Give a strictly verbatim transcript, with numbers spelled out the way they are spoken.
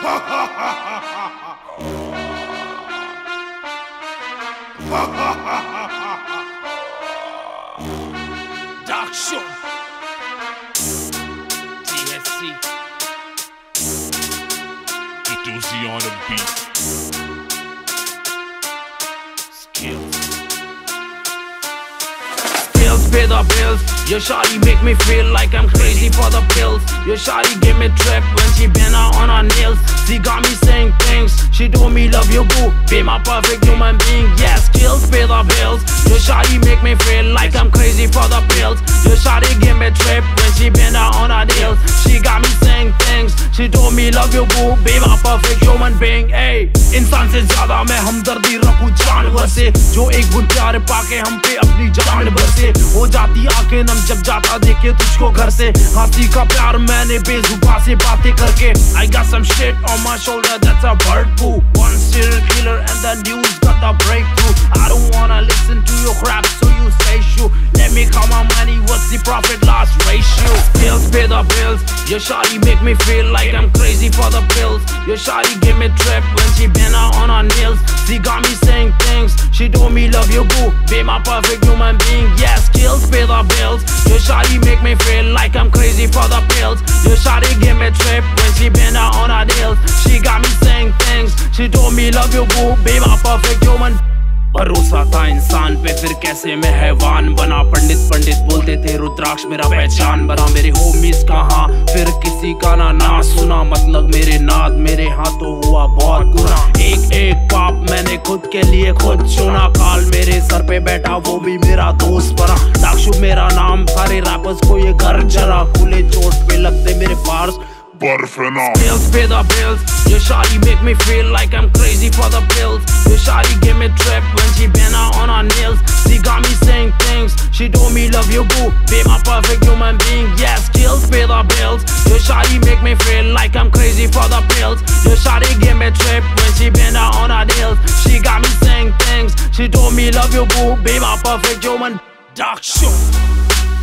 DaShub, T S C, the doozy on the beat. Skills, skills pay the bills. Your shawty make me feel like I'm crazy for the pills. Your shawty give me trip when she been out on her nails. She got me saying things. She told me love you boo, be my perfect human being. Yeah, skills pay the bills. Your shawty make me feel like I'm crazy for the pills. Your shawty give me trip when she been out on her nails. She got me saying things. She told me love you boo, be my perfect human being. Hey, इंसान से ज्यादा मैं हमदर्दी रखूं जानवर से, जो एक बुन प्यार पाके हम पे अपनी जान बरसे। हो जाती आंखें नम जब जाता देखे तुझको घर से। हंसी का प्यार मैंने बेजुबान से बातें करके। I got some shit on my shoulder that's a bird poo. One serial killer and the news got the breakthrough. I don't wanna listen to your crap, so you say shoo. Let me count my money, what's the profit loss ratio? Bills pay the bills. Your shawty make me feel like I'm crazy for the pills. Your shawty give me trip when she been out on her nails. She got me saying things. She told me love you boo, be my perfect human being. Yeah, skills pay the bills. Your shawty make me feel like I'm crazy for the pills. Your shawty give me trip when she been out on her nails. She got me saying things. She told me love you boo, be my perfect human. भरोसा था इंसान पे फिर कैसे मैं हैवान बना। पंडित पंडित बोलते थे रुद्राक्ष मेरा पहचान बना। मेरे होमीज कहाँ फिर किसी का ना ना सुना। मतलब मेरे नाद मेरे हाथों हुआ बहुत गुना। एक एक पाप मैंने खुद के लिए खुद चुना। काल मेरे सर पे बैठा वो भी मेरा दोस्त बना। DaShub मेरा नाम, सारे रैपर्स को ये घर जरा। खुले चोट पे लगते मेरे पार्स Bills pay the bills. Your shawty make me feel like I'm crazy for the pills. Your shawty give me trip when she been out on her nails. She got me saying things. She told me love you boo, be my perfect human being. Yeah, skills pay the bills. Your shawty make me feel like I'm crazy for the pills. Your shawty give me trip when she been out on her nails. She got me saying things. She told me love you boo, be my perfect human. DaShub.